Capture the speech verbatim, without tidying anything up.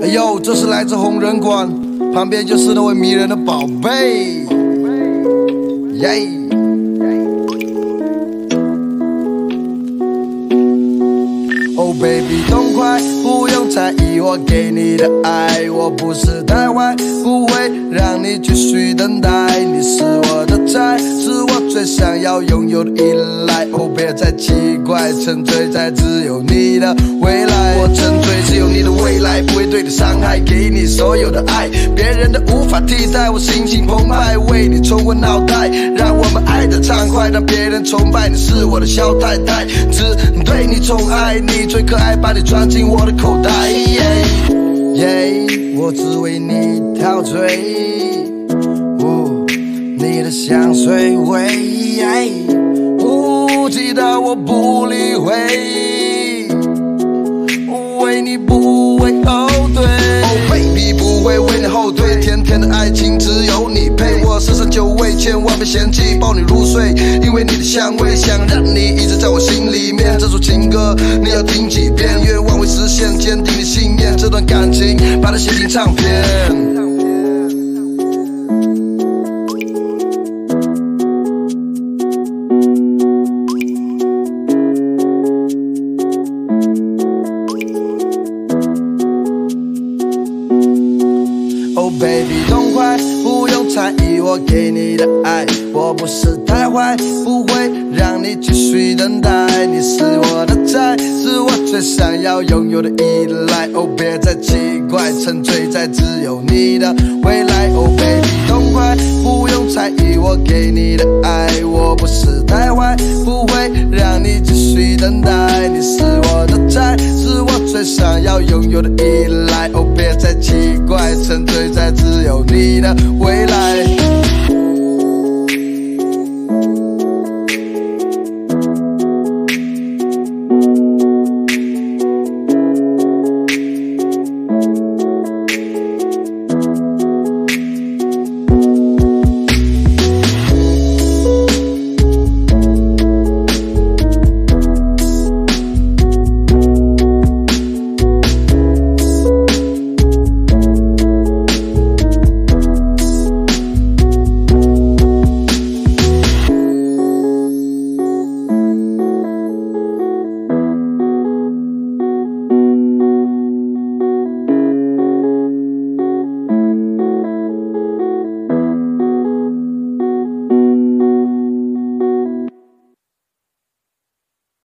哎呦，这是来自红人馆，旁边就是那位迷人的宝贝，耶、yeah ！Oh baby， 痛快，不用在意我给你的爱，我不是太坏，不会让你继续等待。你是我的菜，是我最想要拥有的依赖。Oh， 别再奇怪，沉醉在只有你的未来。我沉醉只有你的未来，不会对你伤害，给你所有的爱，别人的无法替代。我心情澎湃，为你冲昏脑袋，让我们爱得畅快，让别人崇拜。你是我的小太太，只对你宠爱，你最可爱，把你装进我的口袋。Yeah, yeah, 我只为你陶醉，哦，你的香水味，不记得我不理会，为你不会后退。Oh baby， 不会为你后退，甜甜的爱情只有你配。我十三九味，千万别嫌弃，抱你入睡，因为你的香味，想让你一直在我心里面。这首情歌你要听几遍，愿望会实现，坚定你信念，这段感情把它写进唱片。Oh baby， 痛快，不用在意我给你的爱，我不是太坏，不会让你继续等待。你是我的菜，是我最想要拥有的依赖。Oh， 别再奇怪，沉醉在只有你的未来。Oh baby， 痛快，不用在意我给你的爱，我不是太坏，不会让你继续等待。你是我的菜，是我最想要拥有的依赖。Oh， 别再奇怪，沉醉在只有你的